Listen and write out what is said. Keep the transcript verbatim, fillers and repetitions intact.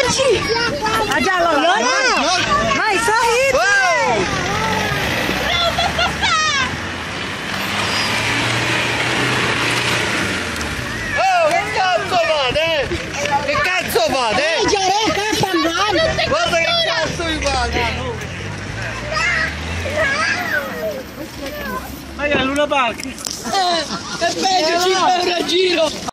Eccoci! Ah già allora! Vai, Sahid! Oh, che cazzo fate? Che cazzo fate? Guarda che cazzo mi fate! Ma è a Luna Park! Eh, è peggio, ci fa un giro!